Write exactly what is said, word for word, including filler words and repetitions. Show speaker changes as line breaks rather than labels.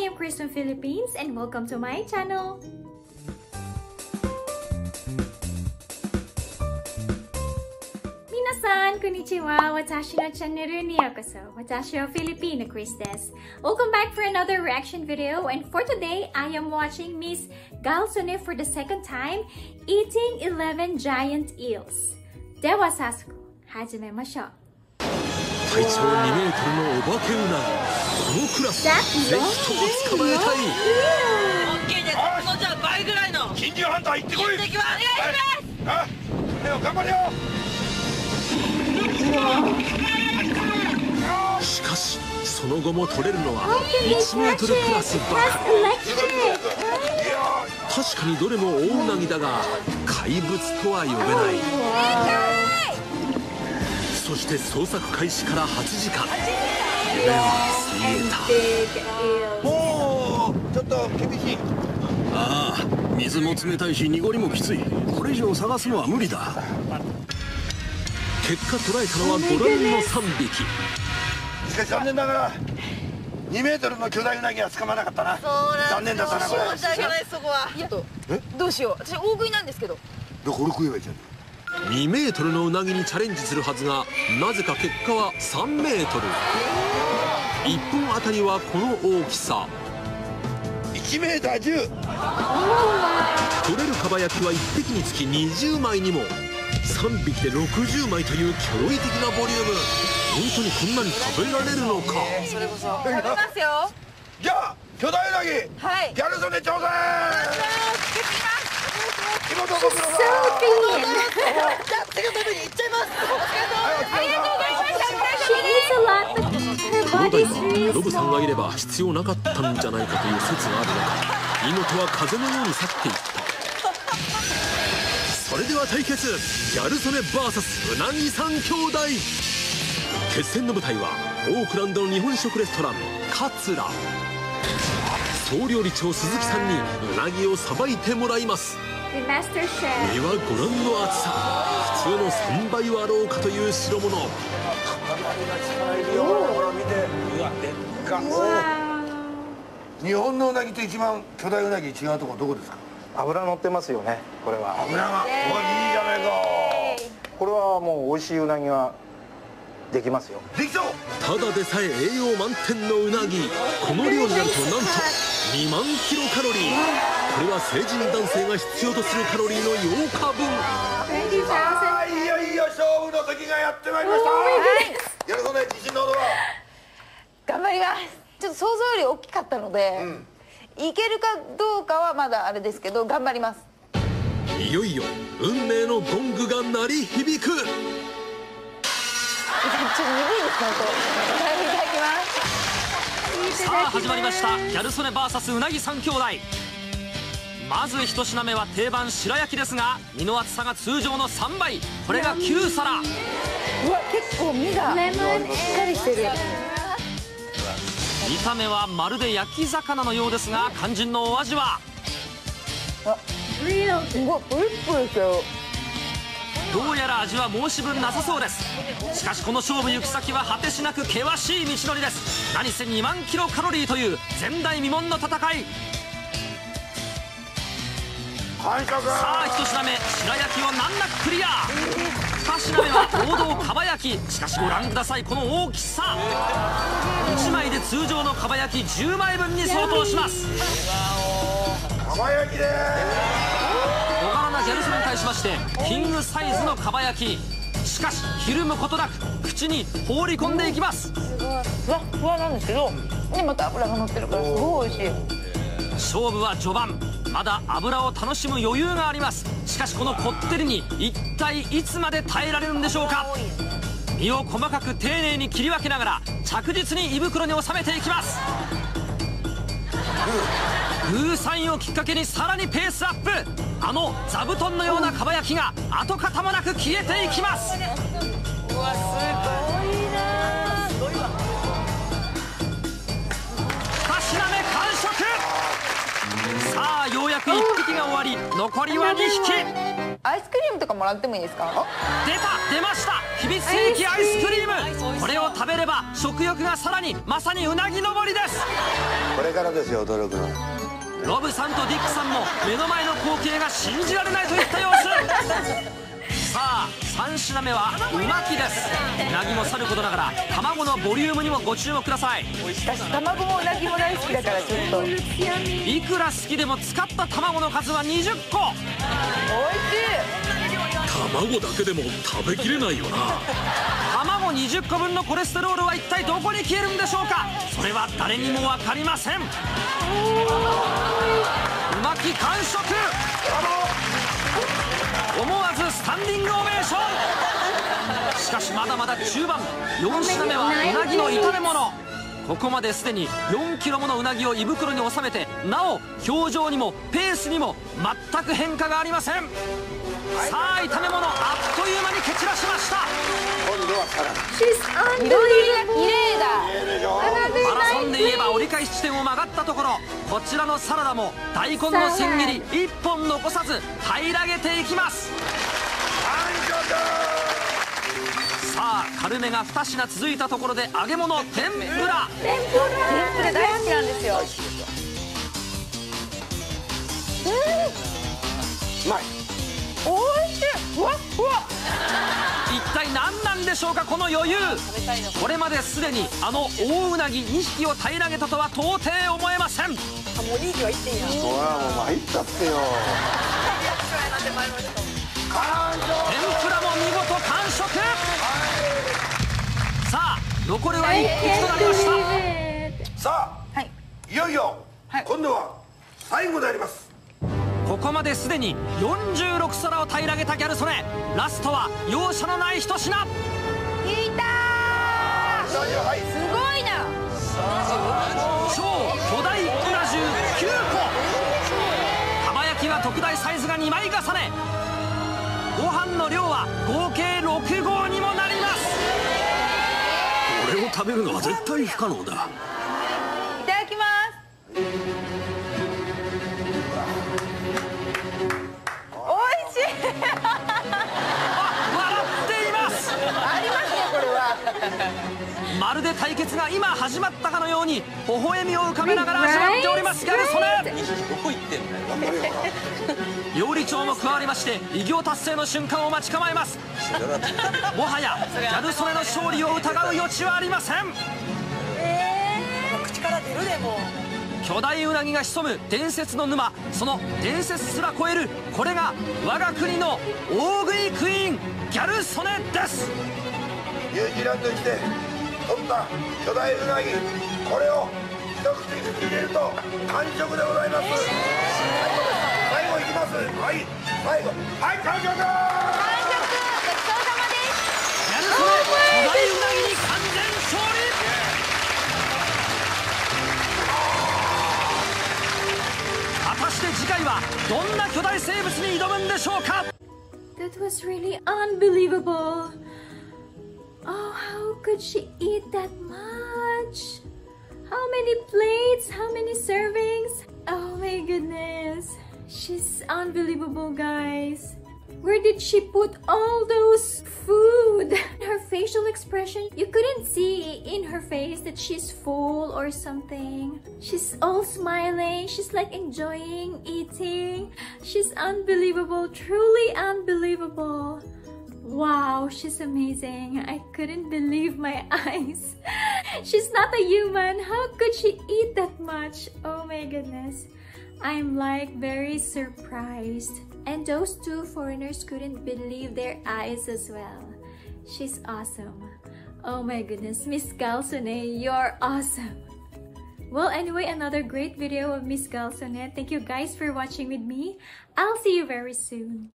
am Chris from Philippines and welcome to my channel! 皆さん、こんにちは。私のチャンネルにようこそ。私はフィリピンの Chris です。Welcome back for another reaction video, and for today, I am watching Miss Galsone for the second time eating eleven giant eels. では早速始めましょう。
体長にメートルのお化けウナギ、このクラスぜひとも捕まえたい。
オッケーです。このじゃあ倍ぐらいの
緊急ハンター行ってこい。
行ってきます。お願いします。
あ、では頑張れよ。
しかしその後も取れるのはいちメートルクラスばかり。確かにどれも大ウナギだが怪物とは呼べない。そして捜索開始からはちじかん、夢はついえた。
もうちょっと厳しい。
ああ、水も冷たいし濁りもきつい。これ以上探すのは無理だ。結果捕らえたのはごらんのさんびき。
しかし残念ながらにメートルの巨大ウナギは捕まらなかったな。残念だったなこれ。
申し訳ない。そこはいやどうしよう。私大食いなんですけど。
どこ俺食えばいいじゃん。
にメートルのウナギにチャレンジするはずが、なぜか結果はさんメートル。いっぽんあたりはこの大きさ。
いちメーターじゅう。
取れるかば焼きはいっぴきにつきにじゅうまいにも。さんびきでろくじゅうまいという驚異的なボリューム。本当にこんなに食べられるのか。
それこそ食べますよ。
じゃあ巨大ウナギ、
はい、
ギャル曽根挑戦。妹ご苦労さん。
じゃあ次のために行っちゃいます。ありがとうございました。
この台はロブさんがいれば必要なかったんじゃないかという説があるのか、妹は風のように去っていった。それでは対決、ギャル曽根 ブイエス うなぎさん兄弟。決戦の舞台はオークランドの日本食レストランカツラ。総料理長鈴木さんにうなぎをさばいてもらいます。身はご覧の厚さ、普通のさんばいはあろうかという代物。
ほら見て、うわでっか。日本のうなぎと一番巨大うなぎ違うところどこですか？
脂乗ってますよね。これは
脂が、うわいいじゃないか。
これはもう美味しいうなぎはできますよ。
できそう。
ただでさえ栄養満点のうなぎ、この量になるとなんとにまんキロカロリー。これは成人男性が必要とするカロリーのようかぶん。
あーいよいよ勝負の時がやってまいりました。ギャル曽根、自信のほどは？
頑張ります。ちょっと想像より大きかったので、うん、いけるかどうかはまだあれですけど頑張ります。
いよいよ運命のゴングが鳴り響く。
ちょっと鈍いですね。いただきます。
さあ始まりました、ギャル曽根 ブイエス うなぎさん兄弟。まず一品目は定番白焼きですが、身の厚さが通常のさんばい、これがきゅうさら。
うわ結構身がしっかりしてる。
見た目はまるで焼き魚のようですが、肝心のお味は？
あ、すごいプリップリしてる。
どうやら味は申し分なさそうです。しかしこの勝負行く先は果てしなく険しい道のりです。何せにまんキロカロリーという前代未聞の戦い。さあ一品目、白焼きを難なくクリア。二品目は王道かば焼き。しかしご覧ください、この大きさ。いちまいで通常のかば焼きじゅうまいぶんに相当します。
かば焼きでーす。
小柄なギャル曽根に対しましてキングサイズのかば焼き。しかしひるむことなく口に放り込んでいきます。
ふわふわなんですけど、でまた脂が乗ってるからすごい美味しい。
勝負は序盤、まだ油を楽しむ余裕があります。しかしこのこってりに一体いつまで耐えられるんでしょうか。身を細かく丁寧に切り分けながら着実に胃袋に収めていきます。グーサインをきっかけにさらにペースアップ。あの座布団のようなかば焼きが跡形もなく消えていきます。
うわすごいな。
ふた品目完食。さあようやくいっぴきが終わり、残りはにひき。
アイスクリームとかもらってもいいですか？
出た出ました、秘密兵器アイスクリーム。これを食べれば食欲がさらに、まさにうなぎ登りです。
これがからですよ、努力の。
ロブさんとディックさんも目の前の光景が信じられないといった様子。さあさん品目はうまきです。うなぎもさることながら卵のボリュームにもご注目ください。
私卵もうなぎも大好きだからちょっとおいしい。
いくら好きでも使った卵の数はにじゅっこ。
卵だけでも食べきれないよな。
卵にじゅっこぶんのコレステロールは一体どこに消えるんでしょうか。それは誰にも分かりません。うまき完食。思わずスタンディングオベーション。しかしまだまだ中盤。よん品目はうなぎの炒め物。ここまですでによんキロものうなぎを胃袋に収めて、なお表情にもペースにも全く変化がありません。さあ炒め物あっという間に蹴散らしました。
今度はサラダ。
彩りが綺麗だ。
マラソンで言えば折り返し地点を曲がったところ、こちらのサラダも大根の千切りいっぽん残さず平らげていきます。さあ軽めがに品続いたところで揚げ物天ぷら。
天ぷら大好きなんですよ。
うまい。
おいしい。ふわっふわ。
一体何なんでしょうかこの余裕。これまですでにあの大うなぎにひきを平らげたとは到底思えません。
もうにひきはいっていいな。
ほらもう参ったってよ。
天ぷらも見事完食。さあ残るはいっぴきとなりました。
さあ、
はい。
いよいよ、
はい
今度は最後であります。
ここまですでによんじゅうろく皿を平らげたギャル曽根。ラストは容赦のない一品。
いたー。
はい。
すごいな。
超巨大うな重きゅうこ。かば焼きは特大サイズがにまい重ね。ご飯の量は合計ろくごうにもなります。
これを食べるのは絶対不可能だ。
いただきます。おいしい。
笑っています。
ありますねこれは。
まるで対決が今始まったかのように微笑みを浮かべながら味わっておりますギャル曽根。料理長も加わりまして偉業達成の瞬間を待ち構えます。もはやギャル曽根の勝利を疑う余地はありません。
口から出るでも。
巨大うなぎが潜む伝説の沼、その伝説すら超えるこれが我が国の大食いクイーンギャル曽根です。
ニュージーランドに来て取った巨大うなぎ、これを一口に入れると完食でございます。最後いきます。はい、最後はい完食。
完食。ごちそうさまです。
ギャル曽根巨大うなぎに完全勝利。果たして次回はどんな巨大生物に挑むんでしょうか。
That was really unbelievable. Oh, how could she eat that much? How many plates? How many servings? Oh my goodness. She's unbelievable, guys. Where did she put all those food? Her facial expression, you couldn't see in her face that she's full or something. She's all smiling. She's like enjoying eating. She's unbelievable, truly unbelievable. Wow, she's amazing. I couldn't believe my eyes. She's not a human. How could she eat that much? Oh my goodness. I'm like very surprised. And those two foreigners couldn't believe their eyes as well. She's awesome. Oh my goodness, Miss Galsone, you're awesome. Well, anyway, another great video of Miss Galsone. Thank you guys for watching with me. I'll see you very soon.